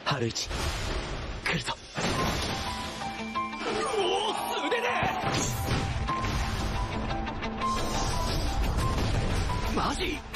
春一来るぞ。 おお、素手で。マジ？